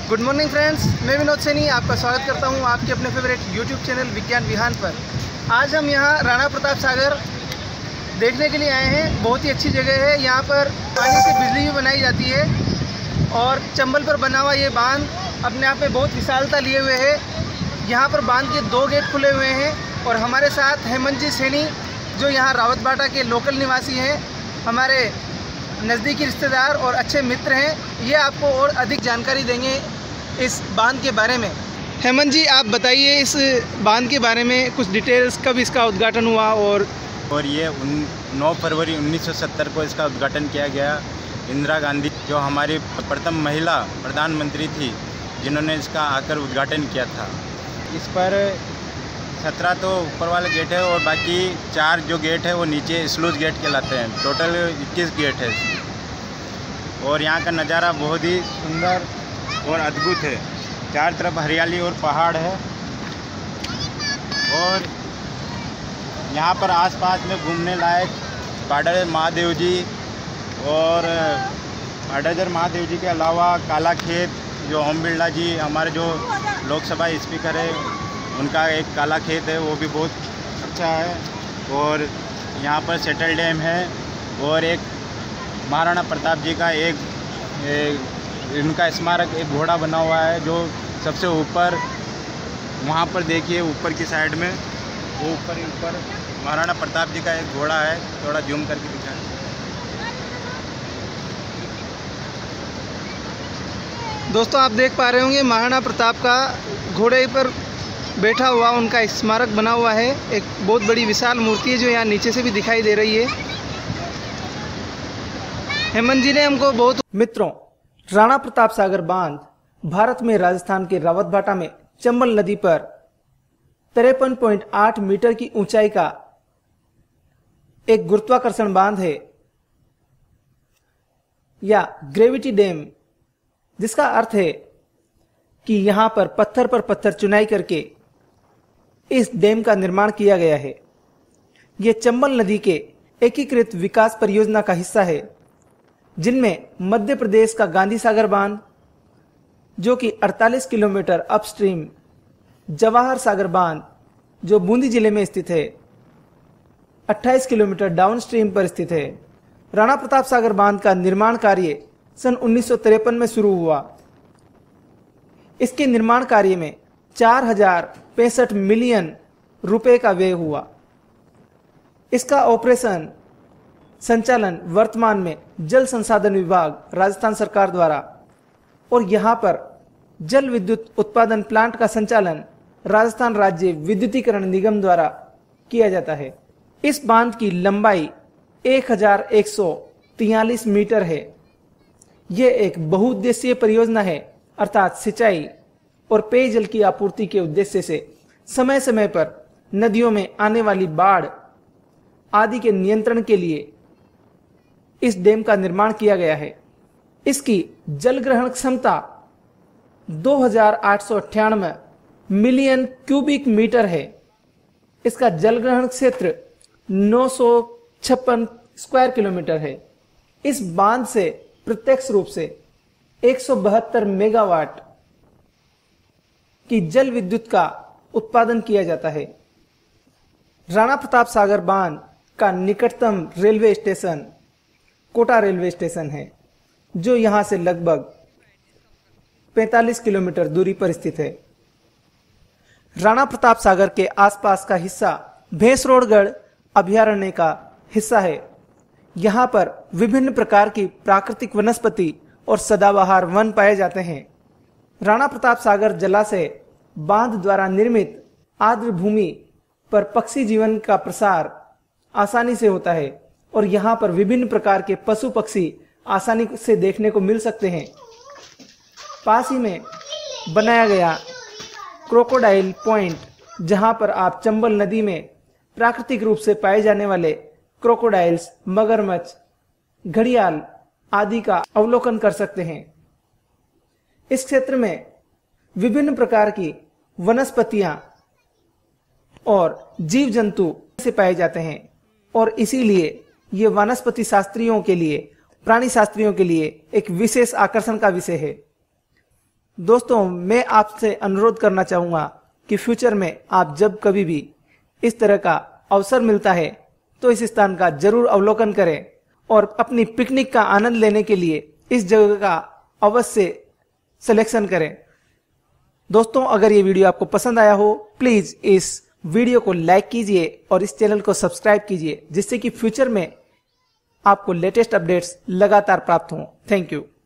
Good morning friends, मैं विनोद सैनी आपका स्वागत करता हूं आपके अपने फेवरेट यूट्यूब चैनल विज्ञान विहान पर। आज हम यहां राणा प्रताप सागर देखने के लिए आए हैं। बहुत ही अच्छी जगह है। यहां पर पानी से बिजली भी बनाई जाती है और चंबल पर बना हुआ ये बांध अपने आप में बहुत विशालता लिए हुए है। यहाँ पर बांध के 2 गेट खुले हुए हैं और हमारे साथ हेमंत जी सैनी जो यहाँ रावतबाटा के लोकल निवासी हैं, हमारे नज़दीकी रिश्तेदार और अच्छे मित्र हैं। ये आपको और अधिक जानकारी देंगे इस बांध के बारे में। हेमंत जी, आप बताइए इस बांध के बारे में कुछ डिटेल्स। कब इसका उद्घाटन हुआ? और ये 9 फरवरी 1970 को इसका उद्घाटन किया गया। इंदिरा गांधी जो हमारी प्रथम महिला प्रधानमंत्री थी, जिन्होंने इसका आकर उद्घाटन किया था। इस पर 17 तो ऊपर वाले गेट है और बाकी 4 जो गेट है वो नीचे स्लूज गेट कहलाते हैं। टोटल 21 गेट है इसमें। और यहाँ का नज़ारा बहुत ही सुंदर और अद्भुत है। चार तरफ हरियाली और पहाड़ है और यहाँ पर आसपास में घूमने लायक पाडर महादेव जी और पाडर महादेव जी के अलावा काला खेत, जो ओम बिरला जी हमारे जो लोकसभा स्पीकर है, उनका एक काला खेत है, वो भी बहुत अच्छा है। और यहाँ पर सेटल डैम है और एक महाराणा प्रताप जी का एक इनका स्मारक एक घोड़ा बना हुआ है, जो सबसे ऊपर वहाँ पर देखिए ऊपर की साइड में वो ऊपर महाराणा प्रताप जी का एक घोड़ा है। थोड़ा जूम करके दिखाएं। दोस्तों, आप देख पा रहे होंगे महाराणा प्रताप का घोड़े पर बैठा हुआ उनका स्मारक बना हुआ है। एक बहुत बड़ी विशाल मूर्ति है जो यहाँ नीचे से भी दिखाई दे रही है। हेमंत जी ने हमको बहुत मित्रों, राणा प्रताप सागर बांध भारत में राजस्थान के रावतबाटा में चंबल नदी पर 53.8 मीटर की ऊंचाई का एक गुरुत्वाकर्षण बांध है या ग्रेविटी डैम, जिसका अर्थ है कि यहां पर पत्थर चुनाई करके इस डैम का निर्माण किया गया है। यह चंबल नदी के एकीकृत विकास परियोजना का हिस्सा है, जिनमें मध्य प्रदेश का गांधी सागर बांध जो कि 48 किलोमीटर अपस्ट्रीम, जवाहर सागर बांध जो बूंदी जिले में स्थित है 28 किलोमीटर डाउनस्ट्रीम पर स्थित है। राणा प्रताप सागर बांध का निर्माण कार्य सन 1953 में शुरू हुआ। इसके निर्माण कार्य में 4065 मिलियन रुपए का व्यय हुआ। इसका ऑपरेशन संचालन वर्तमान में जल संसाधन विभाग राजस्थान सरकार द्वारा और यहां पर जल विद्युत उत्पादन प्लांट का संचालन राजस्थान राज्य विद्युतीकरण निगम द्वारा किया जाता है। इस बांध की लंबाई 1143 मीटर है। यह एक बहुउद्देशीय परियोजना है, अर्थात सिंचाई और पेयजल की आपूर्ति के उद्देश्य से समय समय पर नदियों में आने वाली बाढ़ आदि के नियंत्रण के लिए इस डैम का निर्माण किया गया है। इसकी जल ग्रहण क्षमता 2898 मिलियन क्यूबिक मीटर है। इसका जल ग्रहण क्षेत्र 956 स्क्वायर किलोमीटर है। इस बांध से प्रत्यक्ष रूप से 172 मेगावाट की जल विद्युत का उत्पादन किया जाता है। राणा प्रताप सागर बांध का निकटतम railway station Kota railway station है, जो यहां से लगभग 45 किलोमीटर दूरी पर स्थित है। राणा प्रताप सागर के आसपास का हिस्सा भैंसरोडगढ़ अभयारण्य का हिस्सा है। यहां पर विभिन्न प्रकार की प्राकृतिक वनस्पति और सदाबहार वन पाए जाते हैं। राणा प्रताप सागर जलाशय बांध द्वारा निर्मित आर्द्र भूमि पर पक्षी जीवन का प्रसार आसानी से होता है और यहाँ पर विभिन्न प्रकार के पशु पक्षी आसानी से देखने को मिल सकते हैं। पास ही में बनाया गया क्रोकोडाइल पॉइंट, जहाँ पर आप चंबल नदी में प्राकृतिक रूप से पाए जाने वाले क्रोकोडाइल्स, मगरमच्छ, घड़ियाल आदि का अवलोकन कर सकते हैं। इस क्षेत्र में विभिन्न प्रकार की वनस्पतियां और जीव जंतु से पाए जाते हैं और इसीलिए ये वनस्पति शास्त्रियों के लिए, प्राणी शास्त्रियों के लिए एक विशेष आकर्षण का विषय है। दोस्तों मैं आपसे अनुरोध करना चाहूंगा कि फ्यूचर में आप जब कभी भी इस तरह का अवसर मिलता है तो इस स्थान का जरूर अवलोकन करें और अपनी पिकनिक का आनंद लेने के लिए इस जगह का अवश्य सिलेक्शन करें। दोस्तों अगर ये वीडियो आपको पसंद आया हो प्लीज इस वीडियो को लाइक कीजिए और इस चैनल को सब्सक्राइब कीजिए, जिससे कि फ्यूचर में आपको लेटेस्ट अपडेट्स लगातार प्राप्त हों। Thank you.